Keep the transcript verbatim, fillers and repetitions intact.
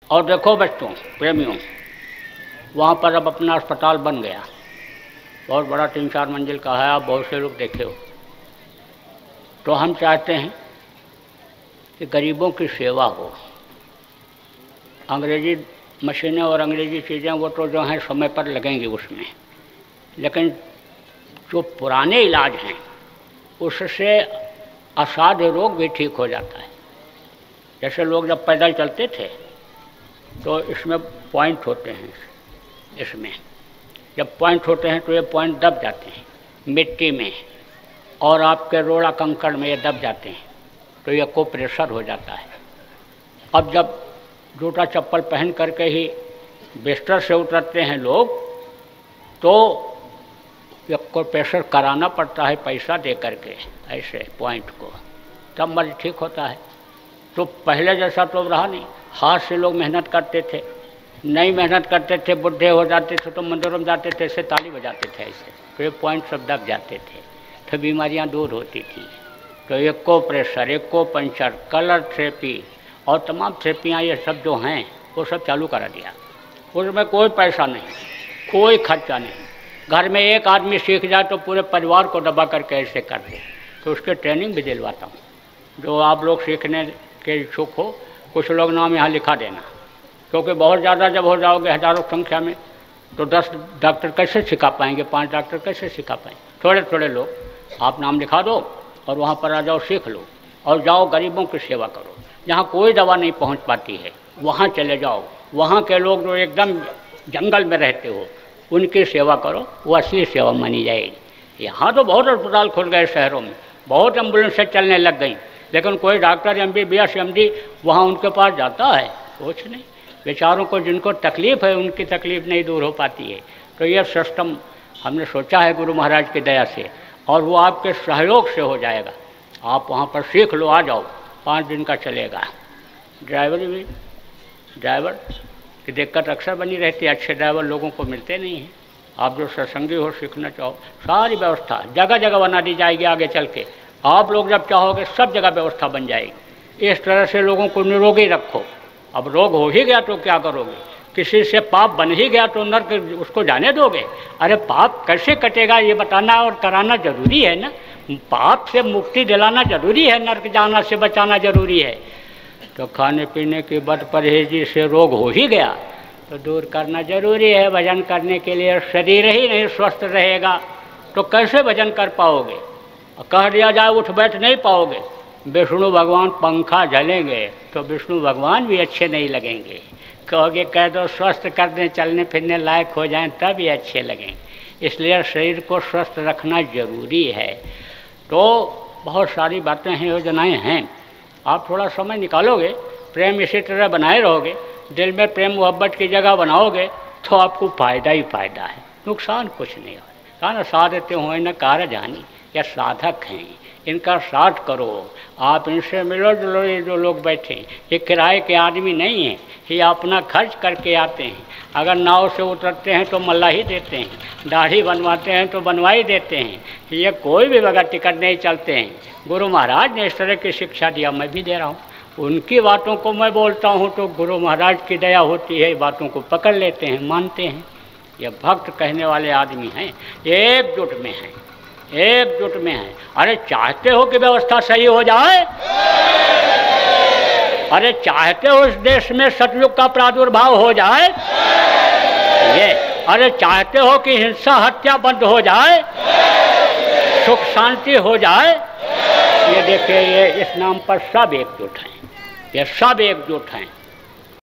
और देखो बच्चों प्रेमियों, वहाँ पर अब अपना अस्पताल बन गया, बहुत बड़ा, तीन चार मंजिल का है, आप बहुत से लोग देखे हो। तो हम चाहते हैं कि गरीबों की सेवा हो। अंग्रेजी मशीनें और अंग्रेजी चीज़ें वो तो जो हैं समय पर लगेंगी उसमें, लेकिन जो पुराने इलाज हैं उससे असाध्य रोग भी ठीक हो जाता है। जैसे लोग जब पैदल चलते थे तो इसमें पॉइंट होते हैं, इसमें जब पॉइंट होते हैं तो ये पॉइंट दब जाते हैं मिट्टी में, और आपके रोड़ा कंकड़ में ये दब जाते हैं, तो ये को प्रेशर हो जाता है। अब जब जूता चप्पल पहन करके ही बिस्तर से उतरते हैं लोग, तो ये को प्रेशर कराना पड़ता है पैसा दे करके ऐसे पॉइंट को, तब मर्ज ठीक होता है। तो पहले जैसा तो रहा नहीं, हाथ से लोग मेहनत करते थे, नहीं मेहनत करते थे, बुढ़े हो जाते थे तो मंदिरों में जाते थे, ऐसे ताली बजाते थे ऐसे, तो ये पॉइंट सब दब जाते थे, तो बीमारियां दूर होती थी। तो एक को प्रेशर, एक को पंचर, कलर थेरेपी और तमाम थेरेपियाँ ये सब जो हैं वो सब चालू करा दिया। उसमें कोई पैसा नहीं, कोई खर्चा नहीं। घर में एक आदमी सीख जाए तो पूरे परिवार को दबा करके ऐसे कर दे। तो उसके ट्रेनिंग भी दिलवाता हूँ। जो आप लोग सीखने के इच्छुक हो, कुछ लोग नाम यहाँ लिखा देना, क्योंकि बहुत ज़्यादा जब हो जाओगे हज़ारों संख्या में तो दस डॉक्टर कैसे सिखा पाएंगे, पाँच डॉक्टर कैसे सिखा पाएंगे। थोड़े थोड़े लोग आप नाम लिखा दो और वहाँ पर आ जाओ, सीख लो और जाओ गरीबों की सेवा करो। जहाँ कोई दवा नहीं पहुँच पाती है वहाँ चले जाओ, वहाँ के लोग जो एकदम जंगल में रहते हो उनकी सेवा करो, वो असली सेवा मानी जाएगी। यहाँ तो बहुत अस्पताल खुल गए शहरों में, बहुत एम्बुलेंसें चलने लग गई, लेकिन कोई doctor M B B S M D वहाँ उनके पास जाता है? कुछ नहीं। बेचारों को जिनको तकलीफ़ है उनकी तकलीफ़ नहीं दूर हो पाती है। तो यह सिस्टम हमने सोचा है गुरु महाराज की दया से, और वो आपके सहयोग से हो जाएगा। आप वहाँ पर सीख लो, आ जाओ, पाँच दिन का चलेगा। ड्राइवर भी, ड्राइवर की दिक्कत अक्सर बनी रहती है, अच्छे ड्राइवर लोगों को मिलते नहीं हैं। आप जो सत्संगी हो, सीखना चाहो, सारी व्यवस्था जगह जगह बना दी जाएगी। आगे चल के आप लोग जब चाहोगे सब जगह व्यवस्था बन जाएगी। इस तरह से लोगों को निरोगी रखो। अब रोग हो ही गया तो क्या करोगे? किसी से पाप बन ही गया तो नर्क उसको जाने दोगे? अरे पाप कैसे कटेगा ये बताना और कराना जरूरी है ना। पाप से मुक्ति दिलाना जरूरी है, नर्क जाना से बचाना जरूरी है। तो खाने पीने की बद परहेजी से रोग हो ही गया तो दूर करना जरूरी है। भजन करने के लिए शरीर ही नहीं स्वस्थ रहेगा तो कैसे भजन कर पाओगे? कह दिया जाए उठ बैठ नहीं पाओगे। विष्णु भगवान पंखा झलेंगे तो विष्णु भगवान भी अच्छे नहीं लगेंगे। कहोगे कह दो स्वस्थ कर दें, चलने फिरने लायक हो जाएं, तब ये अच्छे लगेंगे। इसलिए शरीर को स्वस्थ रखना जरूरी है। तो बहुत सारी बातें हैं, योजनाएं हैं। आप थोड़ा समय निकालोगे, प्रेम इसी तरह बनाए रहोगे, दिल में प्रेम मोहब्बत की जगह बनाओगे तो आपको फ़ायदा ही फ़ायदा है, नुकसान कुछ नहीं हो। कहा साधते हुए न कार जानी, या साधक हैं, इनका साथ करो। आप इनसे मिलो जुलो। ये जो लोग बैठे ये किराए के आदमी नहीं हैं, ये अपना खर्च करके आते हैं। अगर नाव से उतरते हैं तो मल्ला ही देते हैं, दाढ़ी बनवाते हैं तो बनवाई देते हैं। ये कोई भी बगैर टिकट नहीं चलते हैं। गुरु महाराज ने इस तरह की शिक्षा दिया, मैं भी दे रहा हूँ। उनकी बातों को मैं बोलता हूँ तो गुरु महाराज की दया होती है, बातों को पकड़ लेते हैं, मानते हैं। ये भक्त कहने वाले आदमी हैं, एकजुट में हैं, एकजुट में हैं। अरे चाहते हो कि व्यवस्था सही हो जाए? अरे चाहते हो इस देश में सतयुग का प्रादुर्भाव हो जाए? ये अरे चाहते हो कि हिंसा हत्या बंद हो जाए, सुख शांति हो जाए? ये देखिए, ये इस नाम पर सब एकजुट हैं, ये सब एकजुट हैं।